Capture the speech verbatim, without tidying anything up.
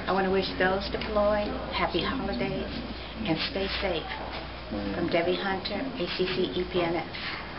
I want to wish those deployed happy holidays and stay safe. From Debbie Hunter, A C C E P N S.